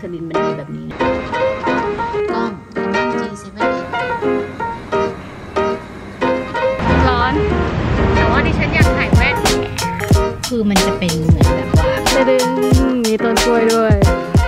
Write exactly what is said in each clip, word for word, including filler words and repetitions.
ซรินมันดีแบบนี้กล้องจีเซเว่นร้อนแต่ว่าดิฉันอยากถ่ายแว่นคือมันจะเป็นเหมือนแบบว่าดึงมีต้นกล้วยด้วย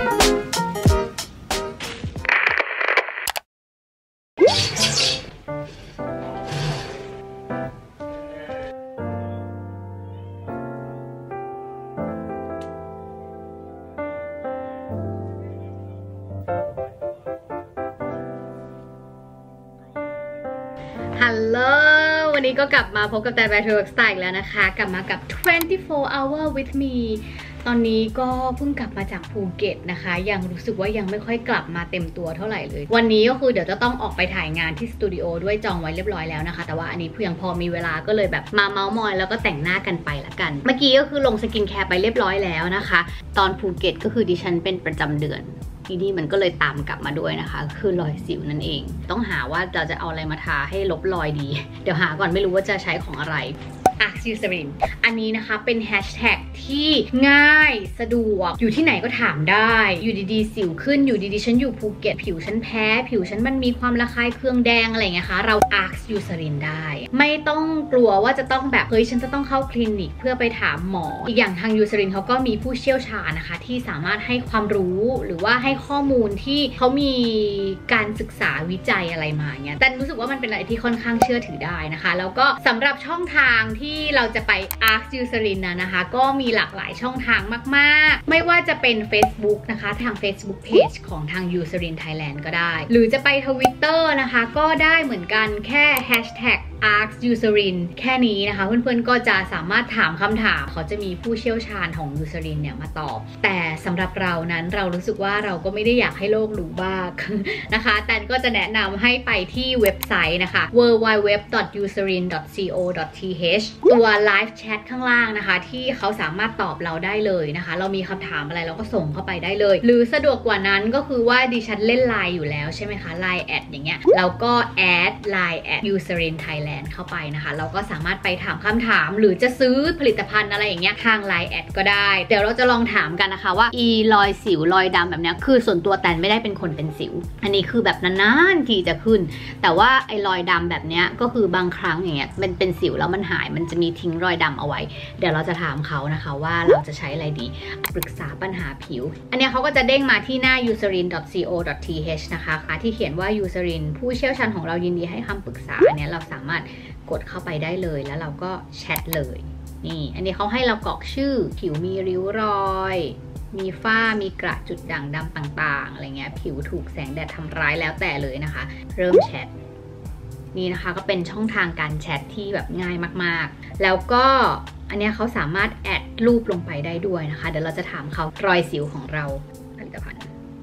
ฮัลโหลวันนี้ก็กลับมาพบกับแต่แบทเทิลสไตล์แล้วนะคะกลับมากับtwenty-four hour with me ตอนนี้ก็เพิ่งกลับมาจากภูเก็ตนะคะยังรู้สึกว่ายังไม่ค่อยกลับมาเต็มตัวเท่าไหร่เลยวันนี้ก็คือเดี๋ยวจะต้องออกไปถ่ายงานที่สตูดิโอด้วยจองไว้เรียบร้อยแล้วนะคะแต่ว่าอันนี้เพียงพอมีเวลาก็เลยแบบมาเมาส์มอยแล้วก็แต่งหน้ากันไปละกันเมื่อกี้ก็คือลงสกินแคร์ไปเรียบร้อยแล้วนะคะตอนภูเก็ตก็คือดิฉันเป็นประจำเดือนทีนี้มันก็เลยตามกลับมาด้วยนะคะคือรอยสิวนั่นเองต้องหาว่าเราจะเอาอะไรมาทาให้ลบรอยดีเดี๋ยวหาก่อนไม่รู้ว่าจะใช้ของอะไรอาร์ ยู เซริน อันนี้นะคะเป็นแฮชแท็กที่ง่ายสะดวกอยู่ที่ไหนก็ถามได้อยู่ดีๆสิวขึ้นอยู่ดีๆฉันอยู่ภูเก็ตผิวฉันแพ้ผิวฉันมันมีความระคายเคืองแดงอะไรเงี้ยคะเรา อาร์ ยู เซริน ได้ไม่ต้องกลัวว่าจะต้องแบบเฮ้ยฉันจะต้องเข้าคลินิกเพื่อไปถามหมออีกอย่างทาง ยู เซริน เขาก็มีผู้เชี่ยวชาญนะคะที่สามารถให้ความรู้หรือว่าให้ข้อมูลที่เขามีการศึกษาวิจัยอะไรมาเงี้ยแต่รู้สึกว่ามันเป็นอะไรที่ค่อนข้างเชื่อถือได้นะคะแล้วก็สำหรับช่องทางที่ที่เราจะไป อาร์ ยู เซริน นะนะคะก็มีหลากหลายช่องทางมากๆไม่ว่าจะเป็น Facebook นะคะทาง Facebook Page ของทาง ยู เซริน Thailand ก็ได้หรือจะไป Twitter นะคะก็ได้เหมือนกันแค่ แฮชแท็ก อาร์ ยู เซริน แค่นี้นะคะเพื่อนๆก็จะสามารถถามคำถามเขาจะมีผู้เชี่ยวชาญของ ยู เซริน เนี่ยมาตอบแต่สำหรับเรานั้นเรารู้สึกว่าเราก็ไม่ได้อยากให้โลกรู้บ้างนะคะแต่ก็จะแนะนำให้ไปที่เว็บไซต์นะคะ ดับเบิลยู ดับเบิลยู ดับเบิลยู ดอท ยู เซริน ดอท โค ดอท ที เอช ตัว Live Chat ข้างล่างนะคะที่เขาสามารถตอบเราได้เลยนะคะเรามีคำถามอะไรเราก็ส่งเข้าไปได้เลยหรือสะดวกกว่านั้นก็คือว่าดิฉันเล่น ไลน์ อยู่แล้วใช่ไหมคะ ไลน์ แอดอย่างเงี้ยเราก็แอด ไลน์ แอด ยู เซริน Thailand เข้าไปนะคะเราก็สามารถไปถามคำถามหรือจะซื้อผลิตภัณฑ์อะไรอย่างเงี้ยทาง ไลน์ แอดก็ได้เดี๋ยวเราจะลองถามกันนะคะว่าอีรอยสิวรอยดำแบบเนี้ยคือส่วนตัวแตนไม่ได้เป็นคนเป็นสิวอันนี้คือแบบนานๆทีจะขึ้นแต่ว่าไอ้รอยดำแบบเนี้ยก็คือบางครั้งอย่างเงี้ยมันเป็นสิวแล้วมันหายมันจะมีทิ้งรอยดำเอาไว้เดี๋ยวเราจะถามเขานะคะว่าเราจะใช้อะไรดีปรึกษาปัญหาผิวอันนี้เขาก็จะเด้งมาที่หน้า ยู เซริน ดอท โค ดอท ที เอช นะคะที่เขียนว่า ยู เซริน ผู้เชี่ยวชาญของเรายินดีให้คำปรึกษาเนี่ยเราสามารถกดเข้าไปได้เลยแล้วเราก็แชทเลยนี่อันนี้เขาให้เรากรอกชื่อผิวมีริ้วรอยมีฝ้ามีกระจุดด่างดำต่างๆอะไรเงี้ยผิวถูกแสงแดดทำร้ายแล้วแต่เลยนะคะเริ่มแชทนี่นะคะก็เป็นช่องทางการแชทที่แบบง่ายมากๆแล้วก็อันนี้เขาสามารถแอดรูปลงไปได้ด้วยนะคะเดี๋ยวเราจะถามเขารอยสิวของเราผลิตภัณฑ์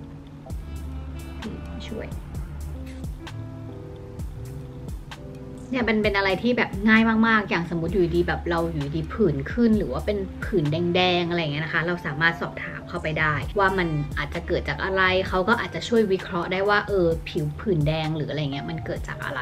ช่วยเนี่ยมันเป็นอะไรที่แบบง่ายมากๆอย่างสมมติอยู่ดีแบบเราอยู่ดีผื่นขึ้นหรือว่าเป็นผื่นแดงๆอะไรอย่างเงี้ยนะคะเราสามารถสอบถามเข้าไปได้ว่ามันอาจจะเกิดจากอะไรเขาก็อาจจะช่วยวิเคราะห์ได้ว่าเออผิวผื่นแดงหรืออะไรเงี้ยมันเกิดจากอะไร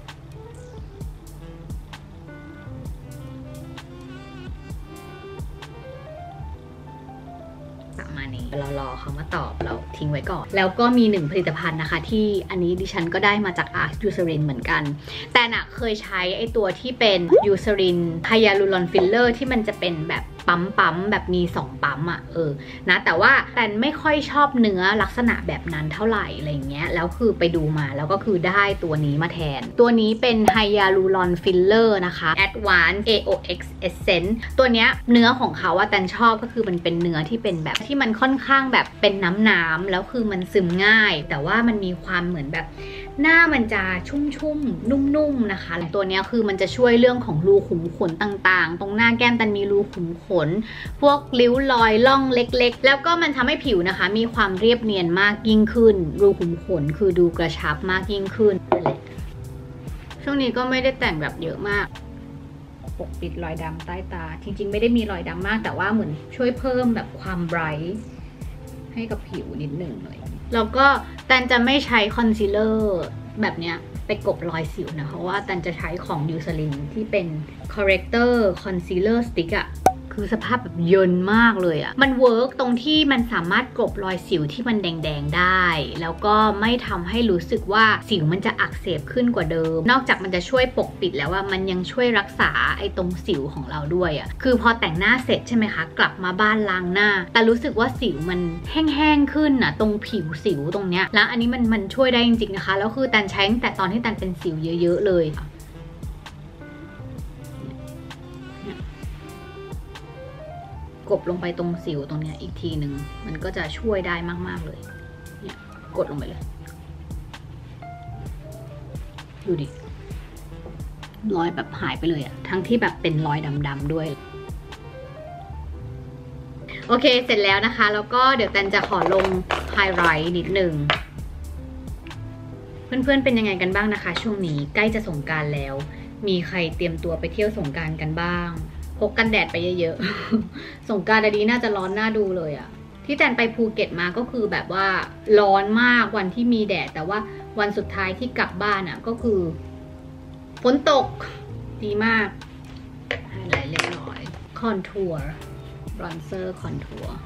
เรารอเขามาตอบเราทิ้งไว้ก่อนแล้วก็มีหนึ่งผลิตภัณฑ์นะคะที่อันนี้ดิฉันก็ได้มาจาก อาร์ ยู เซริน เหมือนกันแต่น่ะเคยใช้ไอตัวที่เป็น ยู เซริน ไฮยาลูรอนฟิลเลอร์ที่มันจะเป็นแบบปั๊มๆแบบมีสองปั๊มอ่ะเออนะแต่ว่าแต่ไม่ค่อยชอบเนื้อลักษณะแบบนั้นเท่าไหร่อะไรเงี้ยแล้วคือไปดูมาแล้วก็คือได้ตัวนี้มาแทนตัวนี้เป็นไฮยาลูรอนฟิลเลอร์นะคะ Advanced เอ โอ เอ็กซ์ Essence ตัวเนี้ยเนื้อของเขาว่าแตนชอบก็คือมันเป็นเนื้อที่เป็นแบบที่มันค่อนข้างแบบเป็นน้ำๆแล้วคือมันซึมง่ายแต่ว่ามันมีความเหมือนแบบหน้ามันจะชุ่มๆนุ่มๆนะคะตัวนี้คือมันจะช่วยเรื่องของรูขุมขนต่างๆตรงหน้าแก้มตันมีรูขุมขนพวกริ้วรอยล่องเล็กๆแล้วก็มันทำให้ผิวนะคะมีความเรียบเนียนมากยิ่งขึ้นรูขุมขนคือดูกระชับมากยิ่งขึ้นช่วงนี้ก็ไม่ได้แต่งแบบเยอะมากปกปิดรอยดำใต้ตาจริงๆไม่ได้มีรอยดำมากแต่ว่าเหมือนช่วยเพิ่มแบบความไบรท์ให้กับผิวนิดหนึ่งเลยแล้วก็แตนจะไม่ใช้คอนซีลเลอร์แบบเนี้ยไปกบรอยสิวนะเพราะว่าแตนจะใช้ของ ยู เซริน ที่เป็น corrector concealer stick อะคือสภาพแบบเยินมากเลยอะมันเวิร์กตรงที่มันสามารถกลบรอยสิวที่มันแดงๆได้แล้วก็ไม่ทำให้รู้สึกว่าสิวมันจะอักเสบขึ้นกว่าเดิมนอกจากมันจะช่วยปกปิดแล้วว่ามันยังช่วยรักษาไอ้ตรงสิวของเราด้วยอะคือพอแต่งหน้าเสร็จใช่ไหมคะกลับมาบ้านล้างหน้าแต่รู้สึกว่าสิวมันแห้งๆขึ้นอะตรงผิวสิวตรงเนี้ยแล้วอันนี้มันมันช่วยได้จริงๆนะคะแล้วคือแตนใช้ตั้งแต่ตอนที่แตนเป็นสิวเยอะๆเลยกดลงไปตรงสิวตรงเนี้ยอีกทีหนึ่งมันก็จะช่วยได้มากๆเลยเนี่ยกดลงไปเลยดูดิรอยแบบหายไปเลยอะทั้งที่แบบเป็นรอยดำๆด้วยโอเคเสร็จแล้วนะคะแล้วก็เดี๋ยวแตนจะขอลงไฮไลท์นิดนึงเพื่อนๆเป็นยังไงกันบ้างนะคะช่วงนี้ใกล้จะสงกรานต์แล้วมีใครเตรียมตัวไปเที่ยวสงกรานต์กันบ้างพกกันแดดไปเยอะๆ สงกรานต์ดีน่าจะร้อนน่าดูเลยอะที่แตนไปภูเก็ตมาก็คือแบบว่าร้อนมากวันที่มีแดดแต่ว่าวันสุดท้ายที่กลับบ้านอะก็คือฝนตกดีมากไฮไลท์เรียบร้อยคอนทัวร์บรอนเซอร์คอนทัวร์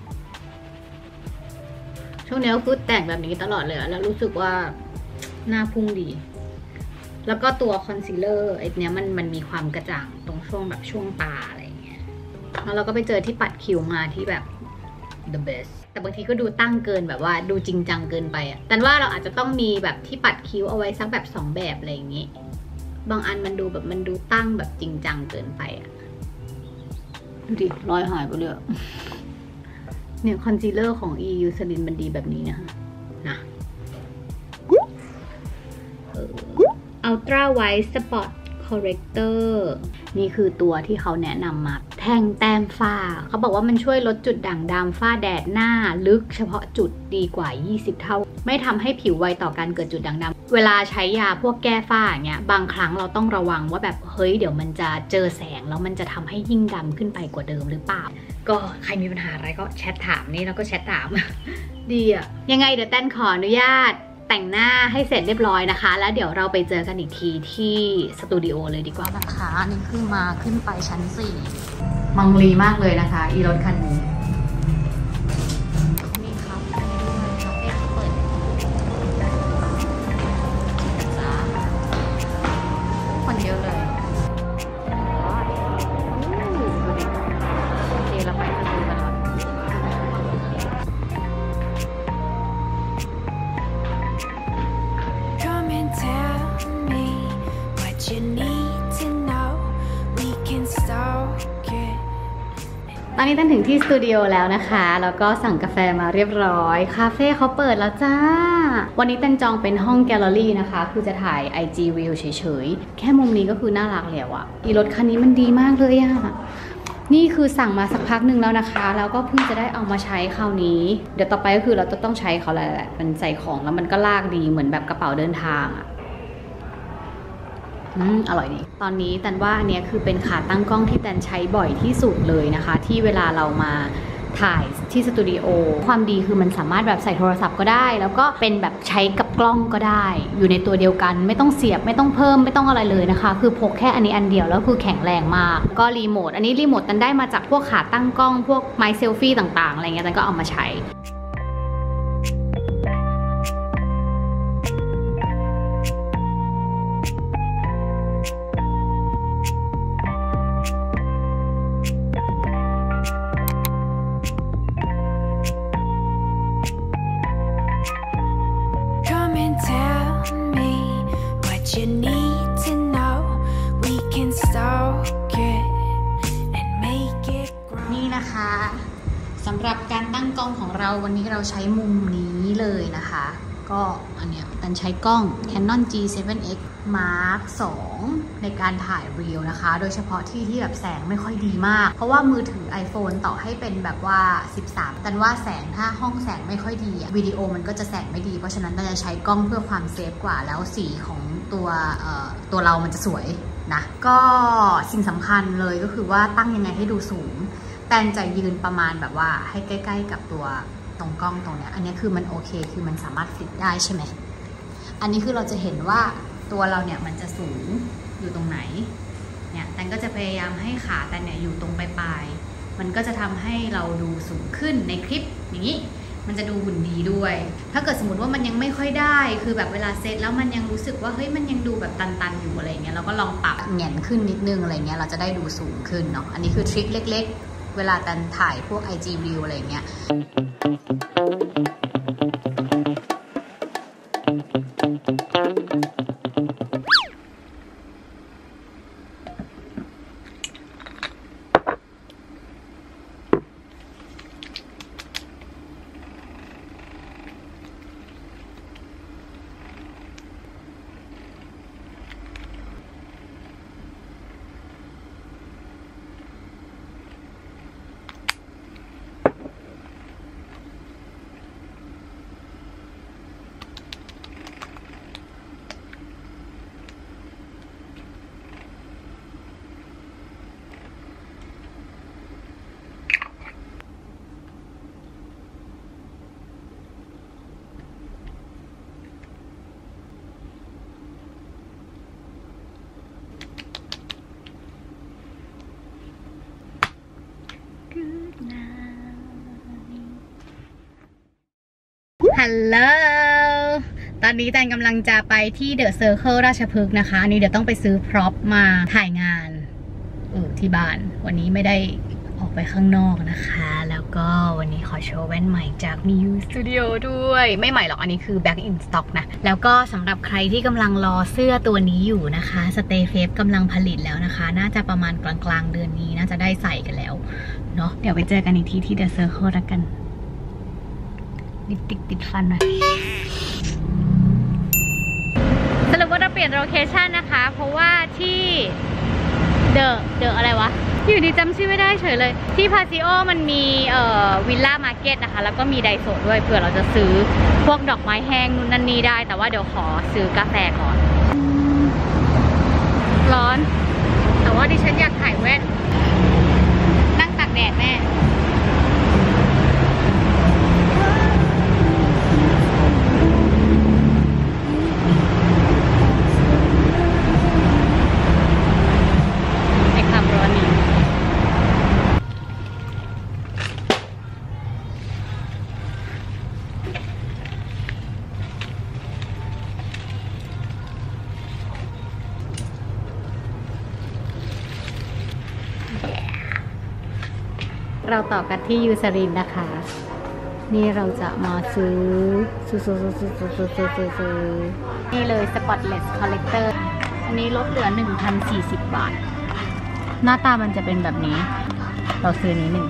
ช่วงนี้ก็คือแต่งแบบนี้ตลอดเลยแล้วรู้สึกว่าหน้าพุ่งดีแล้วก็ตัวคอนซีลเลอร์ไอ้เนี้ยมันมันมีความกระจ่างตรงช่วงแบบช่วงตาอะไรอย่างเงี้ยแล้วเราก็ไปเจอที่ปัดคิ้วมาที่แบบ the best แต่บางทีก็ดูตั้งเกินแบบว่าดูจริงจังเกินไปอะแต่ว่าเราอาจจะต้องมีแบบที่ปัดคิ้วเอาไว้สักแบบสองแบบอะไรอย่างงี้บางอันมันดูแบบมันดูตั้งแบบจริงจังเกินไปอะดูดิรอยหายไปเลยเนี่ยคอนซีลเลอร์ของ อี ยู Eucerin มันดีแบบนี้นะคะนะUltra White Spot Corrector นี่คือตัวที่เขาแนะนำมาแท่งแต้มฝ้าเขาบอกว่ามันช่วยลดจุดด่างดำฝ้าแดดหน้าลึกเฉพาะจุดดีกว่ายี่สิบเท่าไม่ทำให้ผิวไวต่อการเกิดจุดด่างดำเวลาใช้ยาพวกแก้ฝ้าอย่างเงี้ยบางครั้งเราต้องระวังว่าแบบเฮ้ยเดี๋ยวมันจะเจอแสงแล้วมันจะทำให้ยิ่งดำขึ้นไปกว่าเดิมหรือเปล่าก็ใครมีปัญหาอะไรก็แชทถามนี่แล้วก็แชทถาม ดีอะยังไงเดี๋ยวแต้นขออนุญาตแต่งหน้าให้เสร็จเรียบร้อยนะคะแล้วเดี๋ยวเราไปเจอกันอีกทีที่สตูดิโอเลยดีกว่านะคะนี่คือมาขึ้นไปชั้นสี่มังลีมากเลยนะคะอีรถคันนี้มีคาเฟ่ด้วยคาเฟ่เขาเปิดจ้าคนเยอะเลยดูดิโอเคเราไปมาดูกันแล้วตอนนี้ตั้งถึงที่สตูดิโอแล้วนะคะแล้วก็สั่งกาแฟมาเรียบร้อยคาเฟ่เขาเปิดแล้วจ้าวันนี้ตั้งจองเป็นห้องแกลเลอรี่นะคะคือจะถ่าย ไอ จี Reel เฉยๆแค่มุมนี้ก็คือน่ารักแล้วอะอีรถคันนี้มันดีมากเลยอะนี่คือสั่งมาสักพักหนึ่งแล้วนะคะแล้วก็เพิ่งจะได้เอามาใช้คราวนี้เดี๋ยวต่อไปก็คือเราจะต้องใช้เขาแหละมันใส่ของแล้วมันก็ลากดีเหมือนแบบกระเป๋าเดินทางอะอืมอร่อยดีตอนนี้แตนว่าอันนี้คือเป็นขาตั้งกล้องที่แตนใช้บ่อยที่สุดเลยนะคะที่เวลาเรามาถ่ายที่สตูดิโอความดีคือมันสามารถแบบใส่โทรศัพท์ก็ได้แล้วก็เป็นแบบใช้กับกล้องก็ได้อยู่ในตัวเดียวกันไม่ต้องเสียบไม่ต้องเพิ่มไม่ต้องอะไรเลยนะคะคือพกแค่อันนี้อันเดียวแล้วคือแข็งแรงมากก็รีโมทอันนี้รีโมทแตนได้มาจากพวกขาตั้งกล้องพวกไมค์เซลฟี่ต่างๆอะไรเงี้ยแตนก็เอามาใช้นี่นะคะสำหรับการตั้งกล้องของเราวันนี้เราใช้มุมนี้เลยนะคะก็อันเนี้ยตันใช้กล้อง Canon จี เซเว่น เอ็กซ์ มาร์ค สอง ในการถ่ายรีลนะคะโดยเฉพาะที่ที่แบบแสงไม่ค่อยดีมากเพราะว่ามือถือ iPhone ต่อให้เป็นแบบว่าสิบสามตันว่าแสงถ้าห้องแสงไม่ค่อยดีวิดีโอมันก็จะแสงไม่ดีเพราะฉะนั้นตันจะใช้กล้องเพื่อความเซฟกว่าแล้วสีของตัวเอ่อตัวเรามันจะสวยนะก็สิ่งสำคัญเลยก็คือว่าตั้งยังไงให้ดูสูงแตนจะยืนประมาณแบบว่าให้ใกล้ๆกับตัวตรงกล้องตรงเนี้ยอันนี้คือมันโอเคคือมันสามารถฟิตได้ใช่ไหมอันนี้คือเราจะเห็นว่าตัวเราเนี่ยมันจะสูงอยู่ตรงไหนเนี่ยแตนก็จะพยายามให้ขาแตนเนี่ยอยู่ตรงปลายๆมันก็จะทำให้เราดูสูงขึ้นในคลิปอย่างนี้มันจะดูหุ่นดีด้วยถ้าเกิดสมมติว่ามันยังไม่ค่อยได้คือแบบเวลาเซตแล้วมันยังรู้สึกว่าเฮ้ยมันยังดูแบบตันๆอยู่อะไรเงี้ยเราก็ลองปรับแหง่นขึ้นนิดนึงอะไรเงี้ยเราจะได้ดูสูงขึ้นเนาะอันนี้คือทริคเล็กๆเวลาตันถ่ายพวก ไอ จี Reel อะไรเงี้ยฮัลโหลตอนนี้แตนกำลังจะไปที่เดอะเซอร์เคิลราชพฤกษ์นะคะอันนี้เดี๋ยวต้องไปซื้อพร็อพมาถ่ายงานเออที่บ้านวันนี้ไม่ได้ออกไปข้างนอกนะคะแล้วก็วันนี้ขอโชว์แว่นใหม่จาก มิว Studio ด้วยไม่ใหม่หรอกอันนี้คือ Back in Stock นะแล้วก็สำหรับใครที่กำลังรอเสื้อตัวนี้อยู่นะคะ Stay Safe กำลังผลิตแล้วนะคะน่าจะประมาณกลางๆเดือนนี้น่าจะได้ใส่กันแล้วเนาะเดี๋ยวไปเจอกันอีกทีที่เดอะเซอร์เคิลแล้วกันลิปติกติดฟันหน่อยสรุปว่าเราเปลี่ยนโลเคชันนะคะเพราะว่าที่เดอะเดอะอะไรวะอยู่ดีจำชื่อไม่ได้เฉยเลยที่พาซิโอมันมีเอ่อวิลล่ามาร์เก็ตนะคะแล้วก็มีไดโซด้วยเผื่อเราจะซื้อพวกดอกไม้แห้งนู่นนั่นนี่ได้แต่ว่าเดี๋ยวขอซื้อกาแฟก่อนร้อนแต่ว่าดิฉันอยากถ่ายแว่นนั่งตากแดดแม่เราต่อกันที่ยูซารินนะคะนี่เราจะมาซื้อซื้อซื้อซื้อซื้อซื้อซื้อซื้อซื้อนี่เลย Spotless Collector อันนี้ลดเหลือ หนึ่งพันสี่สิบ บาทหน้าตามันจะเป็นแบบนี้เราซื้อนี้หนึ่ง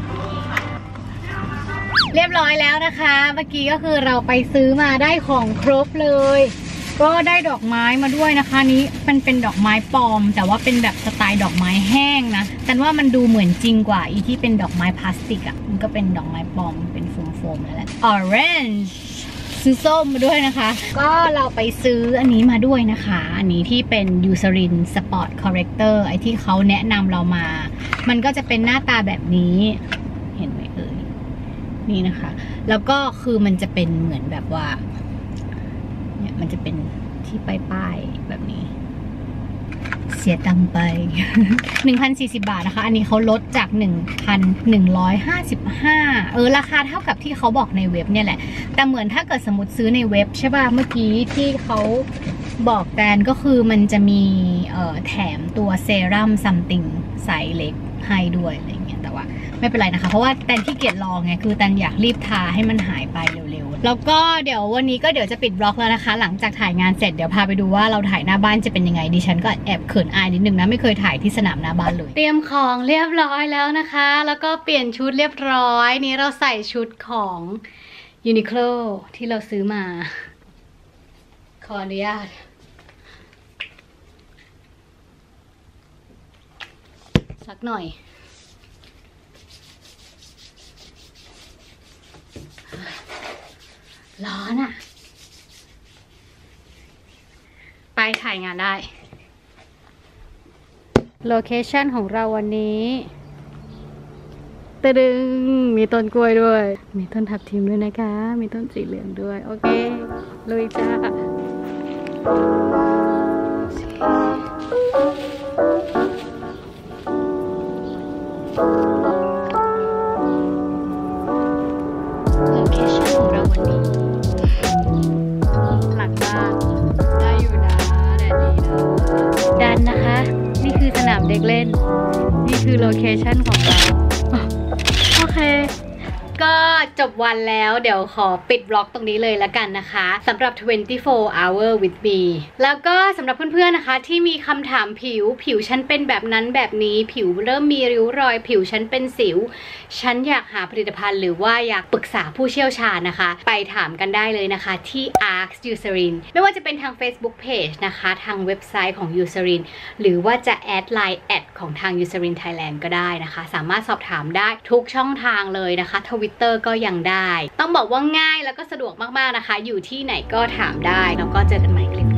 เรียบร้อยแล้วนะคะเมื่อกี้ก็คือเราไปซื้อมาได้ของครบเลยก็ได้ดอกไม้มาด้วยนะคะนี้มันเป็นดอกไม้ปลอมแต่ว่าเป็นแบบสไตล์ดอกไม้แห้งนะแต่ว่ามันดูเหมือนจริงกว่าอีที่เป็นดอกไม้พลาสติกอ่ะมันก็เป็นดอกไม้ปลอมเป็นโฟมๆนั่นแหละ Orange ซื้อส้มมาด้วยนะคะก็เราไปซื้ออันนี้มาด้วยนะคะอันนี้ที่เป็น Eucerin Spot Corrector ไอที่เขาแนะนำเรามามันก็จะเป็นหน้าตาแบบนี้เห็นไหมเอ่ยนี่นะคะแล้วก็คือมันจะเป็นเหมือนแบบว่าเนี่ยมันจะเป็นที่ป้ายๆแบบนี้เสียตังไป หนึ่งพันสี่สิบ บาทนะคะอันนี้เขาลดจาก หนึ่งพันหนึ่งร้อยห้าสิบห้า เออราคาเท่ากับที่เขาบอกในเว็บเนี่ยแหละแต่เหมือนถ้าเกิดสมมติซื้อในเว็บใช่ป่ะเมื่อกี้ที่เขาบอกแตนก็คือมันจะมีเอ่อแถมตัวเซรั่มซัมติงไซส์เล็กให้ด้วยอะไรเงี้ยแต่ว่าไม่เป็นไรนะคะเพราะว่าแตนขี้เกียจลองไงคือแตนอยากรีบทาให้มันหายไปเร็วๆแล้วก็เดี๋ยววันนี้ก็เดี๋ยวจะปิดบล็อกแล้วนะคะหลังจากถ่ายงานเสร็จเดี๋ยวพาไปดูว่าเราถ่ายหน้าบ้านจะเป็นยังไงดิฉันก็แอบเขินอายนิดนึงนะไม่เคยถ่ายที่สนามหน้าบ้านเลยเตรียมของเรียบร้อยแล้วนะคะแล้วก็เปลี่ยนชุดเรียบร้อยนี้เราใส่ชุดของ Uniqlo ที่เราซื้อมาขออนุญาตสักหน่อยร้อนอะไปถ่ายงานได้โลเคชั่นของเราวันนี้ตะดึงมีต้นกล้วยด้วยมีต้นทับทิมด้วยนะคะมีต้นสีเหลืองด้วยโอเคลุยจ้านามเด็กเล่นนี่คือโลเคชั่นของเราโอเคก็จบวันแล้วเดี๋ยวขอปิดบล็อกตรงนี้เลยแล้วกันนะคะสำหรับ twenty-four hour with me แล้วก็สำหรับเพื่อนๆนะคะที่มีคำถามผิวผิวฉันเป็นแบบนั้นแบบนี้ผิวเริ่มมีริ้วรอยผิวฉันเป็นสิวฉันอยากหาผลิตภัณฑ์หรือว่าอยากปรึกษาผู้เชี่ยวชาญนะคะไปถามกันได้เลยนะคะที่ Ask Eucerin ไม่ว่าจะเป็นทาง Facebook Page นะคะทางเว็บไซต์ของ Eucerin หรือว่าจะแอดไลน์แอดของทาง Eucerin Thailand ก็ได้นะคะสามารถสอบถามได้ทุกช่องทางเลยนะคะ Twitter ก็ยังได้ต้องบอกว่าง่ายแล้วก็สะดวกมากๆนะคะอยู่ที่ไหนก็ถามได้แล้วก็เจอกันใหม่คลิป